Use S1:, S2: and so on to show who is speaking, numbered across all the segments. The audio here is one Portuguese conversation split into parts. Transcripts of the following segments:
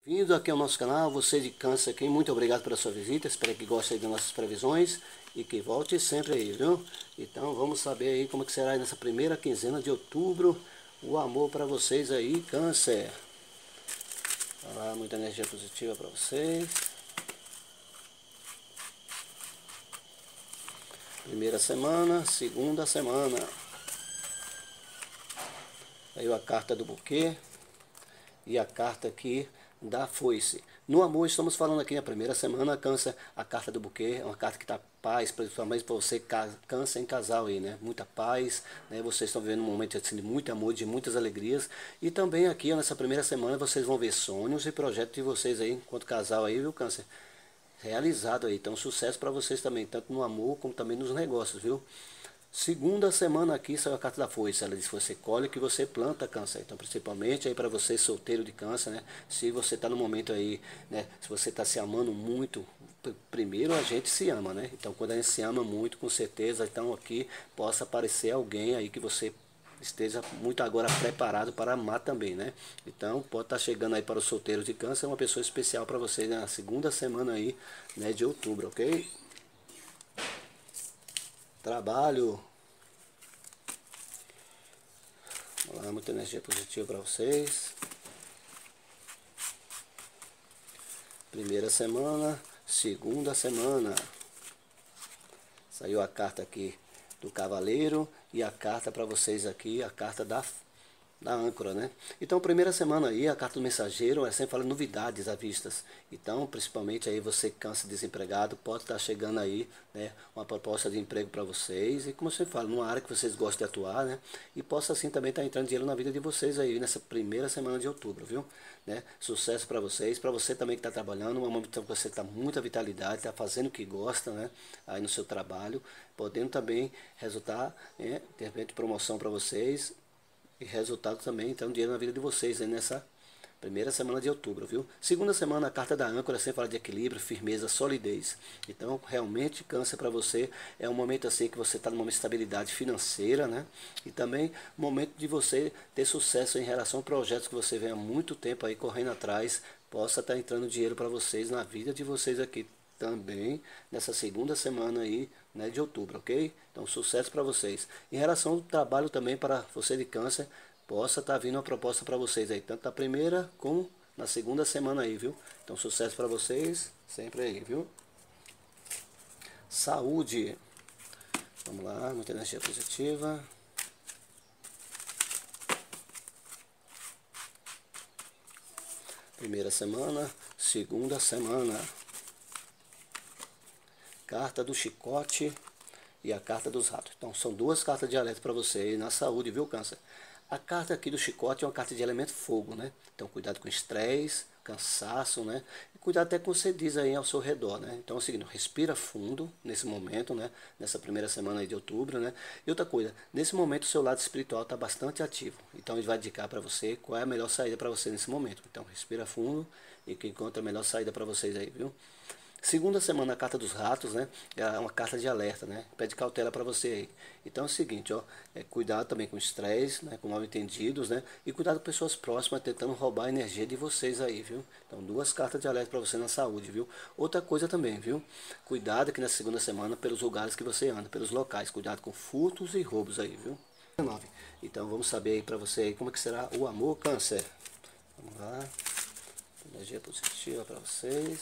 S1: Vindo aqui ao nosso canal, você de Câncer aqui, muito obrigado pela sua visita, espero que goste aí das nossas previsões e que volte sempre aí, viu? Então vamos saber aí como que será aí nessa primeira quinzena de outubro, o amor para vocês aí, Câncer. Olha lá, muita energia positiva para vocês. Primeira semana, segunda semana. Aí a carta do buquê e a carta aqui da foice. No amor, estamos falando aqui na primeira semana, Câncer, a carta do buquê, é uma carta que dá paz, principalmente para você, Câncer em casal aí, né? Muita paz, né? Vocês estão vivendo um momento assim, de muito amor, de muitas alegrias. E também aqui, ó, nessa primeira semana, vocês vão ver sonhos e projetos de vocês aí, enquanto casal aí, viu, Câncer? Realizado aí. Então, sucesso para vocês também, tanto no amor como também nos negócios, viu? Segunda semana aqui saiu a carta da foice. Ela diz que você colhe o que você planta, Câncer. Então, principalmente aí para você solteiro de Câncer, né? Se você está no momento aí, né? Se você está se amando muito, primeiro a gente se ama, né? Então, quando a gente se ama muito, com certeza, então aqui possa aparecer alguém aí que você esteja muito agora preparado para amar também, né? Então, pode estar chegando aí para os solteiros de Câncer, uma pessoa especial para vocês, né? Na segunda semana aí, né, de outubro, ok? Trabalho. Vamos lá, muita energia positiva para vocês. Primeira semana, segunda semana. Saiu a carta aqui do cavaleiro e a carta para vocês aqui, a carta da âncora, né? Então, primeira semana aí, a carta do mensageiro, sempre fala novidades à vistas. Então, principalmente aí você Câncer desempregado, pode estar chegando aí, né, uma proposta de emprego para vocês. E como você fala, numa área que vocês gostam de atuar, né? E possa assim também estar entrando dinheiro na vida de vocês aí, nessa primeira semana de outubro, viu? Né? Sucesso para vocês, para você também que está trabalhando, uma momento que você está muita vitalidade, está fazendo o que gosta, né? Aí no seu trabalho, podendo também resultar, né, de repente, promoção para vocês. E resultado também, então, dinheiro na vida de vocês aí nessa primeira semana de outubro, viu? Segunda semana, a carta da âncora sempre fala de equilíbrio, firmeza, solidez. Então, realmente, Câncer para você é um momento assim que você está numa estabilidade financeira, né? E também momento de você ter sucesso em relação a projetos que você vem há muito tempo aí correndo atrás, possa estar entrando dinheiro para vocês na vida de vocês aqui também nessa segunda semana aí, né, de outubro, ok? Então, sucesso para vocês. Em relação ao trabalho também para você de Câncer, possa estar vindo uma proposta para vocês aí, tanto na primeira como na segunda semana aí, viu? Então, sucesso para vocês, sempre aí, viu? Saúde. Vamos lá, muita energia positiva. Primeira semana, segunda semana. Carta do chicote e a carta dos ratos. Então são duas cartas de alerta para você aí na saúde, viu, Câncer? A carta aqui do chicote é uma carta de elemento fogo, né? Então cuidado com estresse, cansaço, né? E cuidado até com o que você diz aí ao seu redor, né? Então é o seguinte, respira fundo nesse momento, né? Nessa primeira semana aí de outubro, né? E outra coisa, nesse momento o seu lado espiritual está bastante ativo. Então ele vai indicar para você qual é a melhor saída para você nesse momento. Então respira fundo e que encontra a melhor saída para vocês aí, viu? Segunda semana, a carta dos ratos, né? É uma carta de alerta, né? Pede cautela para você aí. Então é o seguinte, ó, cuidado também com estresse, né? Com mal entendidos, né? E cuidado com pessoas próximas tentando roubar a energia de vocês aí, viu? Então duas cartas de alerta para você na saúde, viu? Outra coisa também, viu? Cuidado aqui na segunda semana pelos lugares que você anda, pelos locais. Cuidado com furtos e roubos aí, viu? 19. Então vamos saber aí para você aí como é que será o amor, Câncer. Vamos lá. Energia positiva para vocês.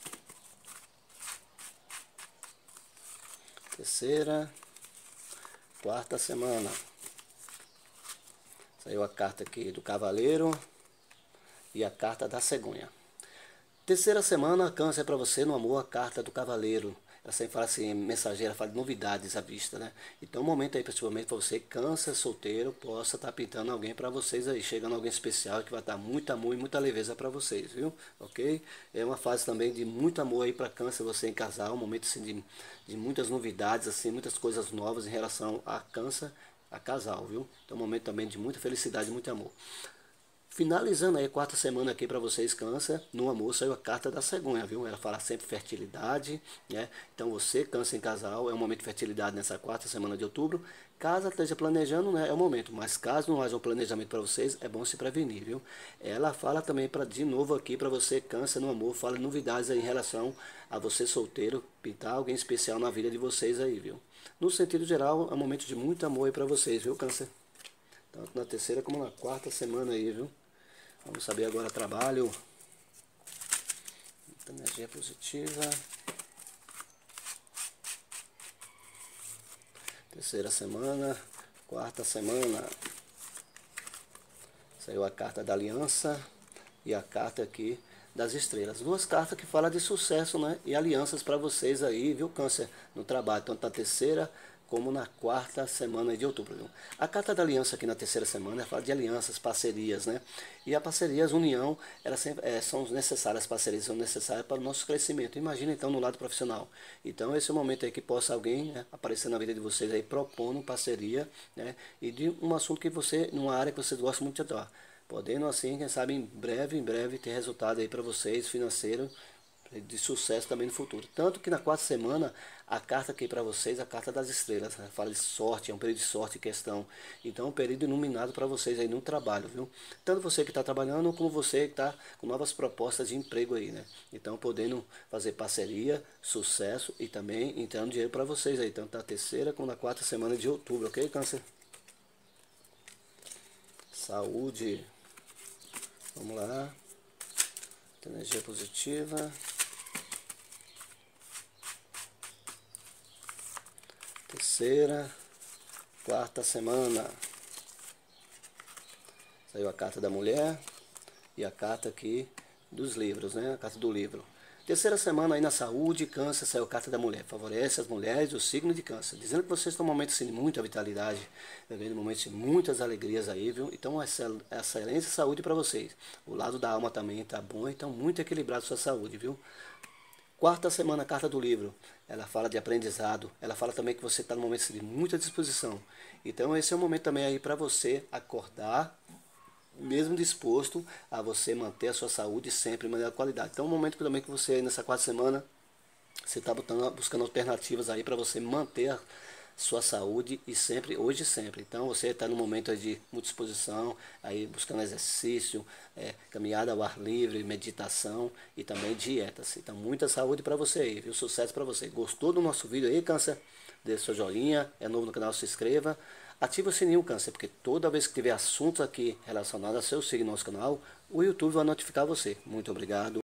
S1: Terceira, quarta semana. Saiu a carta aqui do cavaleiro e a carta da cegonha. Terceira semana, Câncer, para você no amor, a carta do cavaleiro. Ela sempre fala assim, mensageira, fala de novidades à vista, né? Então, um momento aí, principalmente para você, Câncer, solteiro, possa estar pintando alguém para vocês aí, chegando alguém especial que vai dar muito amor e muita leveza para vocês, viu? Ok? É uma fase também de muito amor aí para Câncer, você em casal, um momento assim de muitas novidades, assim, muitas coisas novas em relação a Câncer, a casal, viu? Então, um momento também de muita felicidade e muito amor. Finalizando aí a quarta semana aqui para vocês, Câncer, no amor saiu a carta da cegonha, viu? Ela fala sempre fertilidade, né? Então você, Câncer em casal, é um momento de fertilidade nessa quarta semana de outubro. Caso esteja planejando, né, é o momento, mas caso não haja um planejamento para vocês, é bom se prevenir, viu? Ela fala também de novo aqui para você, Câncer no amor, fala novidades aí em relação a você solteiro, pintar alguém especial na vida de vocês aí, viu? No sentido geral, é um momento de muito amor aí para vocês, viu, Câncer? Tanto na terceira como na quarta semana aí, viu? Vamos saber agora trabalho. Energia positiva. Terceira semana, quarta semana. Saiu a carta da aliança e a carta aqui das estrelas. Duas cartas que falam de sucesso, né? E alianças para vocês aí, viu, Câncer? No trabalho, tanto na terceira como na quarta semana de outubro. Viu? A carta da aliança aqui na terceira semana fala de alianças, parcerias, né? E a parcerias, união, elas sempre, são necessárias, as parcerias são necessárias para o nosso crescimento. Imagina então no lado profissional. Então esse é o momento aí que possa alguém, né, aparecer na vida de vocês aí propondo parceria, né? E de um assunto que você, numa área que vocês gostam muito de atuar. Podendo assim, quem sabe em breve ter resultado aí para vocês, financeiro, de sucesso também no futuro. Tanto que na quarta semana, a carta aqui para vocês, a carta das estrelas, né? Fala de sorte, é um período de sorte em questão. Então, é um período iluminado para vocês aí no trabalho, viu? Tanto você que está trabalhando, como você que está com novas propostas de emprego aí, né? Então, podendo fazer parceria, sucesso e também entrando dinheiro para vocês aí, tanto na terceira como na quarta semana de outubro, ok, Câncer? Saúde. Vamos lá. Energia positiva. Terceira, quarta semana. Saiu a carta da mulher e a carta aqui dos livros, né? A carta do livro. Terceira semana aí na saúde, Câncer, saiu a carta da mulher. Favorece as mulheres do signo de Câncer. Dizendo que vocês estão num momento assim, de muita vitalidade, vivendo momentos de muitas alegrias aí, viu? Então, excelência saúde para vocês. O lado da alma também tá bom, então muito equilibrado a sua saúde, viu? Quarta semana, carta do livro, ela fala de aprendizado, ela fala também que você está num momento de muita disposição. Então esse é o momento também aí para você acordar, mesmo disposto a você manter a sua saúde sempre de maneira qualidade. Então é um momento que também que você, nessa quarta semana, você está buscando alternativas aí para você manter a sua saúde e sempre, hoje e sempre. Então você está no momento de muita disposição, aí buscando exercício, caminhada ao ar livre, meditação e também dietas. Então muita saúde para você aí, viu? Sucesso para você. Gostou do nosso vídeo aí, Câncer? Deixe seu joinha, é novo no canal, se inscreva. Ative o sininho, Câncer, porque toda vez que tiver assuntos aqui relacionados ao seu signo no nosso canal, o YouTube vai notificar você. Muito obrigado.